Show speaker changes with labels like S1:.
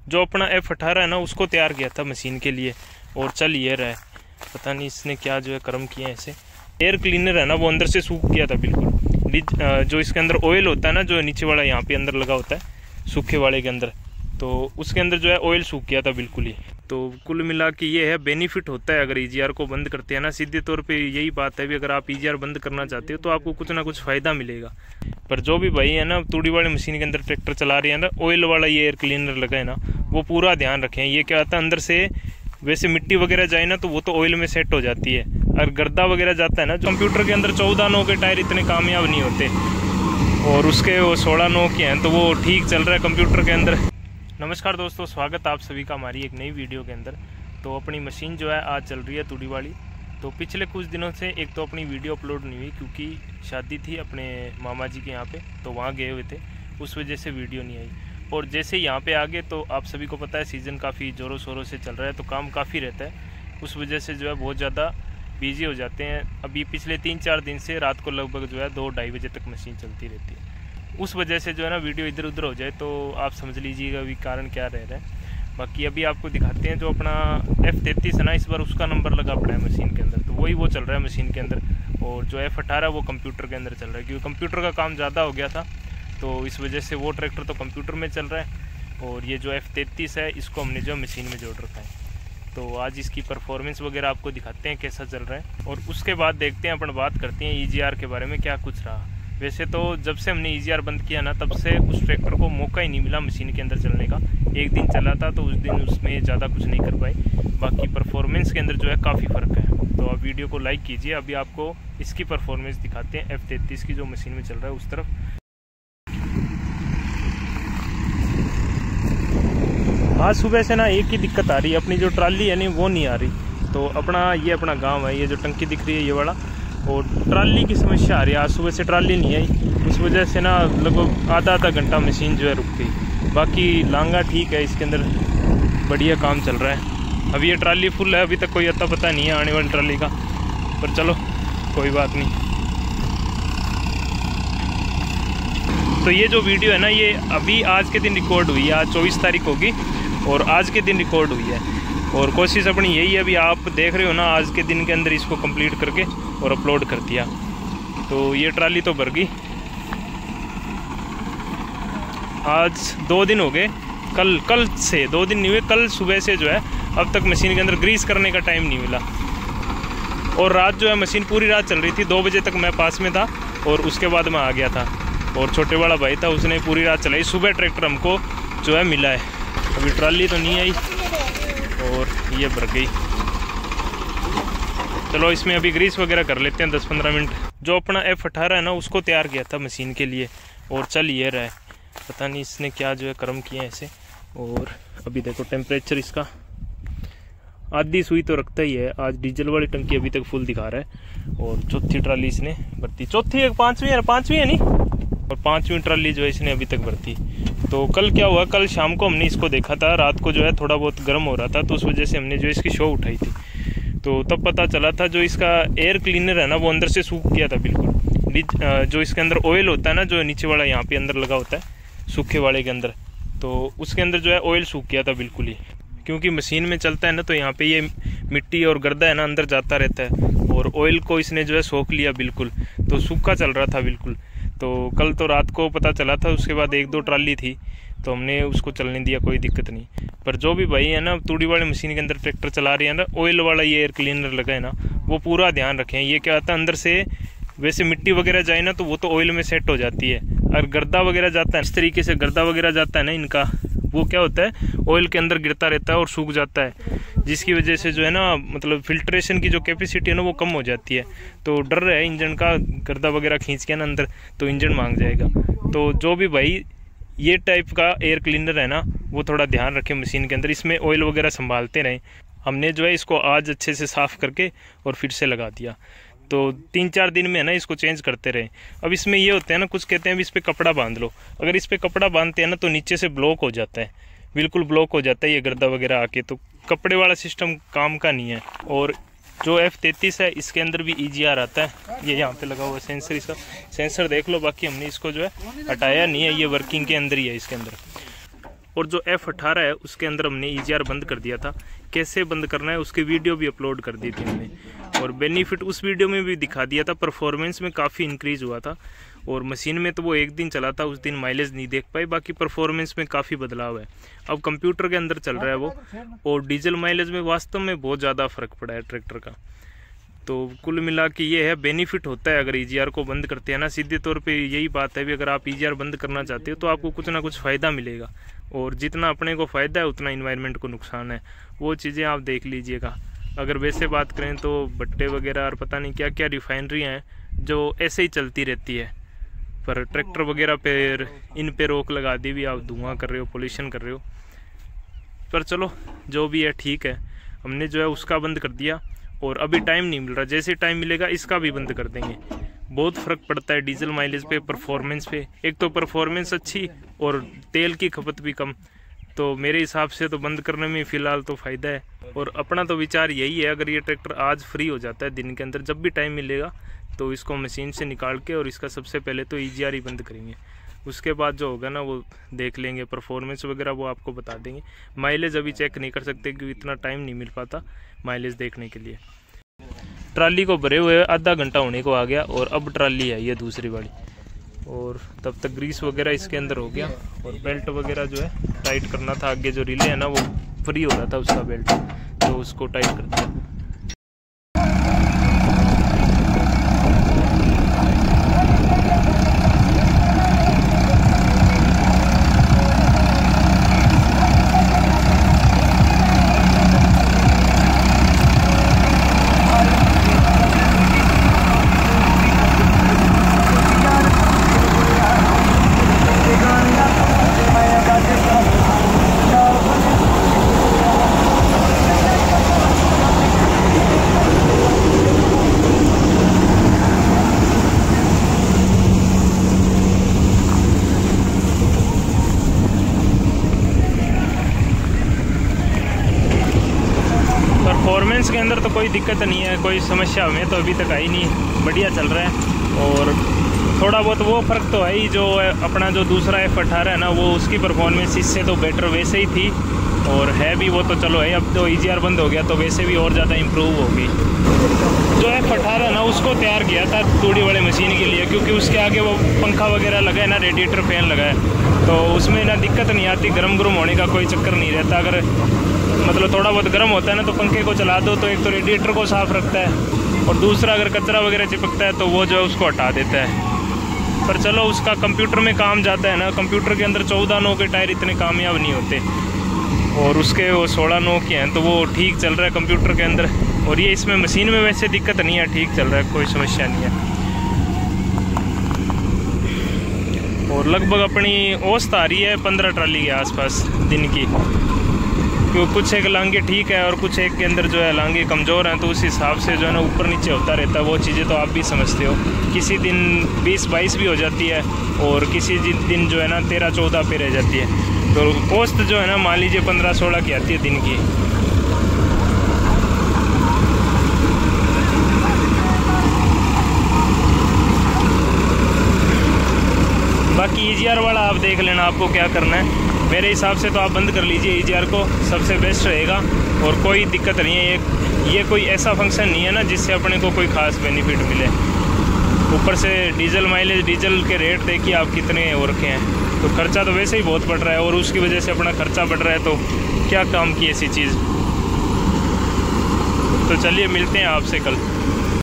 S1: जो अपना F18 है ना उसको तैयार किया था मशीन के लिए और चल ये रहा है। पता नहीं इसने क्या जो है कर्म किए हैं ऐसे। एयर क्लीनर है ना वो अंदर से सूख गया था बिल्कुल। जो इसके अंदर ऑयल होता है ना, जो नीचे वाला यहाँ पे अंदर लगा होता है सूखे वाले के अंदर, तो उसके अंदर जो है ऑयल सूख गया था बिल्कुल ही। तो कुल मिला के ये है बेनिफिट होता है अगर EGR को बंद करते हैं ना। सीधे तौर पे यही बात है भी अगर आप EGR बंद करना चाहते हो तो आपको कुछ ना कुछ फ़ायदा मिलेगा। पर जो भी भाई है ना तूड़ी वाली मशीन के अंदर ट्रैक्टर चला रही है ना, ऑयल वाला ये एयर क्लीनर लगा है ना, वो पूरा ध्यान रखें। ये क्या होता है अंदर से वैसे मिट्टी वगैरह जाए ना तो वो तो ऑयल में सेट हो जाती है, और गर्दा वगैरह जाता है ना। जो कंप्यूटर के अंदर 14 नौ के टायर इतने कामयाब नहीं होते और उसके वो 16 नौ के हैं, तो वो ठीक चल रहा है कंप्यूटर के अंदर। नमस्कार दोस्तों, स्वागत आप सभी का हमारी एक नई वीडियो के अंदर। तो अपनी मशीन जो है आज चल रही है तूड़ी वाली। तो पिछले कुछ दिनों से एक तो अपनी वीडियो अपलोड नहीं हुई क्योंकि शादी थी अपने मामा जी के यहाँ पे, तो वहाँ गए हुए थे, उस वजह से वीडियो नहीं आई। और जैसे यहाँ पे आ गए तो आप सभी को पता है सीज़न काफ़ी ज़ोरों शोरों से चल रहा है, तो काम काफ़ी रहता है, उस वजह से जो है बहुत ज़्यादा बिजी हो जाते हैं। अभी पिछले 3-4 दिन से रात को लगभग जो है 2-2:30 बजे तक मशीन चलती रहती है। उस वजह से जो है ना वीडियो इधर उधर हो जाए तो आप समझ लीजिएगा अभी कारण क्या रह रहा है। बाकी अभी आपको दिखाते हैं जो अपना F33 है ना, इस बार उसका नंबर लगा पड़ा है मशीन के अंदर, तो वही वो चल रहा है मशीन के अंदर। और जो F18 वो कंप्यूटर के अंदर चल रहा है क्योंकि कंप्यूटर का काम ज़्यादा हो गया था, तो इस वजह से वो ट्रैक्टर तो कंप्यूटर में चल रहा है और ये जो F33 है इसको हमने जो मशीन में जोड़ रखा है। तो आज इसकी परफॉर्मेंस वगैरह आपको दिखाते हैं कैसा चल रहा है, और उसके बाद देखते हैं अपन बात करते हैं EGR के बारे में क्या कुछ रहा। वैसे तो जब से हमने EGR बंद किया ना तब से उस ट्रैक्टर को मौका ही नहीं मिला मशीन के अंदर चलने का। एक दिन चला था तो उस दिन उसमें ज़्यादा कुछ नहीं कर पाए, बाकी परफॉर्मेंस के अंदर जो है काफ़ी फ़र्क है। तो आप वीडियो को लाइक कीजिए। अभी आपको इसकी परफॉर्मेंस दिखाते हैं F33 की जो मशीन में चल रहा है उस तरफ। आज सुबह से ना एक ही दिक्कत आ रही है, अपनी जो ट्राली है नहीं वो नहीं आ रही। तो ये अपना गांव है, ये जो टंकी दिख रही है ये वाला, और ट्राली की समस्या आ रही है। आज सुबह से ट्राली नहीं आई, उस वजह से ना लगभग आधा घंटा मशीन जो है रुक गई। बाकी लांगा ठीक है, इसके अंदर बढ़िया काम चल रहा है। अभी ये ट्राली फुल है, अभी तक कोई अता पता नहीं है आने वाली ट्राली का, पर चलो कोई बात नहीं। तो ये जो वीडियो है ना ये अभी आज के दिन रिकॉर्ड हुई है, आज 24 तारीख होगी और आज के दिन रिकॉर्ड हुई है। और कोशिश अपनी यही है, अभी आप देख रहे हो ना, आज के दिन के अंदर इसको कंप्लीट करके और अपलोड कर दिया। तो ये ट्राली तो भर गई। आज 2 दिन हो गए, कल से 2 दिन नहीं हुए, कल सुबह से जो है अब तक मशीन के अंदर ग्रीस करने का टाइम नहीं मिला। और रात जो है मशीन पूरी रात चल रही थी, 2 बजे तक मैं पास में था और उसके बाद मैं आ गया था। और छोटे वाला भाई था उसने पूरी रात चलाई। सुबह ट्रैक्टर हमको जो है मिला है। अभी ट्राली तो नहीं आई और ये भर गई। चलो इसमें अभी ग्रीस वगैरह कर लेते हैं 10-15 मिनट। जो अपना F18 है ना उसको तैयार किया था मशीन के लिए और चल ये रहा है। पता नहीं इसने क्या जो है कर्म किए हैं ऐसे। और अभी देखो टेम्परेचर इसका आधी सुई तो रखता ही है। आज डीजल वाली टंकी अभी तक फुल दिखा रहा है और चौथी ट्राली इसने भरती, चौथी है, पांचवी है नहीं, और 5वीं ट्राली जो है इसने अभी तक भरती। तो कल क्या हुआ, कल शाम को हमने इसको देखा था, रात को जो है थोड़ा बहुत गर्म हो रहा था तो उस वजह से हमने जो इसकी शो उठाई थी। तो तब पता चला था जो इसका एयर क्लीनर है ना वो अंदर से सूख गया था बिल्कुल। जो इसके अंदर ऑयल होता है ना, जो नीचे वाला यहाँ पे अंदर लगा होता है सूखे वाले के अंदर, तो उसके अंदर जो है ऑयल सूख गया था बिल्कुल ही। क्योंकि मशीन में चलता है ना तो यहाँ पे ये मिट्टी और गर्दा है ना अंदर जाता रहता है, और ऑयल को इसने जो है सोख लिया बिल्कुल, तो सूखा चल रहा था बिल्कुल। तो कल तो रात को पता चला था, उसके बाद 1-2 ट्राली थी तो हमने उसको चलने दिया, कोई दिक्कत नहीं। पर जो भी भाई है ना तूड़ी वाली मशीन के अंदर ट्रैक्टर चला रही है ना, ऑयल वाला ये एयर क्लीनर लगा है ना, वो पूरा ध्यान रखें। ये क्या होता है अंदर से वैसे मिट्टी वगैरह जाए ना तो वो तो ऑयल में सेट हो जाती है, और गर्दा वगैरह जाता है इस तरीके से, गर्दा वगैरह जाता है ना इनका, वो क्या होता है ऑयल के अंदर गिरता रहता है और सूख जाता है, जिसकी वजह से जो है ना मतलब फिल्ट्रेशन की जो कैपेसिटी है ना वो कम हो जाती है। तो डर है इंजन का, गर्दा वगैरह खींच के ना अंदर तो इंजन मांग जाएगा। तो जो भी भाई ये टाइप का एयर क्लीनर है ना वो थोड़ा ध्यान रखें मशीन के अंदर, इसमें ऑयल वगैरह संभालते रहें। हमने जो है इसको आज अच्छे से साफ़ करके और फिर से लगा दिया। तो 3-4 दिन में है ना इसको चेंज करते रहे। अब इसमें ये होते हैं ना, कुछ कहते हैं इस पर कपड़ा बांध लो। अगर इस पर कपड़ा बांधते हैं ना तो नीचे से ब्लॉक हो जाता है, बिल्कुल ब्लॉक हो जाता है ये गर्दा वगैरह आके, तो कपड़े वाला सिस्टम काम का नहीं है। और जो F33 है इसके अंदर भी EGR आता है, ये यहाँ पे लगा हुआ है सेंसर, इसका सेंसर देख लो। बाकी हमने इसको जो है हटाया नहीं है, ये वर्किंग के अंदर ही है इसके अंदर। और जो F18 है उसके अंदर हमने EGR बंद कर दिया था। कैसे बंद करना है उसकी वीडियो भी अपलोड कर दी थी हमने, और बेनिफिट उस वीडियो में भी दिखा दिया था। परफॉर्मेंस में काफ़ी इंक्रीज हुआ था, और मशीन में तो वो एक दिन चला था, उस दिन माइलेज नहीं देख पाए, बाकी परफॉर्मेंस में काफ़ी बदलाव है। अब कंप्यूटर के अंदर चल रहा है वो, और डीजल माइलेज में वास्तव में बहुत ज़्यादा फ़र्क पड़ा है ट्रैक्टर का। तो कुल मिला के ये है, बेनिफिट होता है अगर EGR को बंद करते हैं ना। सीधे तौर पे यही बात है भी अगर आप EGR बंद करना चाहते हो तो आपको कुछ ना कुछ फ़ायदा मिलेगा, और जितना अपने को फ़ायदा है उतना इन्वायरमेंट को नुकसान है। वो चीज़ें आप देख लीजिएगा। अगर वैसे बात करें तो भट्टे वगैरह और पता नहीं क्या क्या रिफाइनरियाँ हैं जो ऐसे ही चलती रहती है, पर ट्रैक्टर वगैरह पे इन पे रोक लगा दी भी, आप धुआं कर रहे हो, पोल्यूशन कर रहे हो। पर चलो जो भी है ठीक है, हमने जो है उसका बंद कर दिया, और अभी टाइम नहीं मिल रहा, जैसे टाइम मिलेगा इसका भी बंद कर देंगे। बहुत फ़र्क पड़ता है डीजल माइलेज पे, परफॉर्मेंस पे। एक तो परफॉर्मेंस अच्छी और तेल की खपत भी कम, तो मेरे हिसाब से तो बंद करने में फ़िलहाल तो फ़ायदा है। और अपना तो विचार यही है, अगर ये ट्रैक्टर आज फ्री हो जाता है दिन के अंदर, जब भी टाइम मिलेगा तो इसको मशीन से निकाल के और इसका सबसे पहले तो EGR ही बंद करेंगे। उसके बाद जो होगा ना वो देख लेंगे, परफॉर्मेंस वगैरह वो आपको बता देंगे। माइलेज अभी चेक नहीं कर सकते क्योंकि इतना टाइम नहीं मिल पाता माइलेज देखने के लिए। ट्राली को भरे हुए आधा घंटा होने को आ गया, और अब ट्राली है ये दूसरी वाली, और तब तक ग्रीस वगैरह इसके अंदर हो गया, और बेल्ट वगैरह जो है टाइट करना था। आगे जो रिले है ना वो फ्री हो रहा था उसका बेल्ट, तो उसको टाइट कर दिया। परफॉर्मेंस के अंदर तो कोई दिक्कत नहीं है, कोई समस्या हमें तो अभी तक आई नहीं, बढ़िया चल रहा है। और थोड़ा बहुत वो फ़र्क तो है ही, जो अपना जो दूसरा F18 है ना वो उसकी परफॉर्मेंस इससे तो बेटर वैसे ही थी, और है भी वो तो चलो है। अब तो EGR बंद हो गया तो वैसे भी और ज़्यादा इम्प्रूव होगी। जो F18 है ना उसको तैयार किया था तूड़ी वाले मशीन के लिए, क्योंकि उसके आगे वो पंखा वगैरह लगा है ना, रेडिएटर फैन लगा है, तो उसमें ना दिक्कत नहीं आती, गर्म होने का कोई चक्कर नहीं रहता। अगर मतलब थोड़ा बहुत गर्म होता है ना तो पंखे को चला दो तो एक तो रेडिएटर को साफ़ रखता है, और दूसरा अगर कचरा वगैरह चिपकता है तो वो जो है उसको हटा देता है। पर चलो उसका कंप्यूटर में काम जाता है ना, कंप्यूटर के अंदर 14 नौ के टायर इतने कामयाब नहीं होते, और उसके वो 16 नौ के हैं, तो वो ठीक चल रहा है कंप्यूटर के अंदर। और ये इसमें मशीन में वैसे दिक्कत नहीं है, ठीक चल रहा है, कोई समस्या नहीं है। और लगभग अपनी औसत आ रही है 15 ट्राली के आसपास दिन की, क्योंकि कुछ एक लांगे ठीक है और कुछ एक के अंदर जो है लांगे कमज़ोर हैं, तो उस हिसाब से जो है ना ऊपर नीचे होता रहता है। वो चीज़ें तो आप भी समझते हो, किसी दिन 20-22 भी हो जाती है, और किसी दिन जो है ना 13-14 पे रह जाती है। तो औसत जो है ना मान लीजिए 15-16 की आती है दिन की। बाकी EGR वाला आप देख लेना आपको क्या करना है। मेरे हिसाब से तो आप बंद कर लीजिए EGR को, सबसे बेस्ट रहेगा, और कोई दिक्कत नहीं है। ये कोई ऐसा फंक्शन नहीं है ना जिससे अपने को कोई ख़ास बेनिफिट मिले। ऊपर से डीजल माइलेज, डीजल के रेट देखिए आप कितने हो रखे हैं, तो खर्चा तो वैसे ही बहुत बढ़ रहा है, और उसकी वजह से अपना खर्चा बढ़ रहा है, तो क्या काम की ऐसी चीज़। तो चलिए मिलते हैं आपसे कल।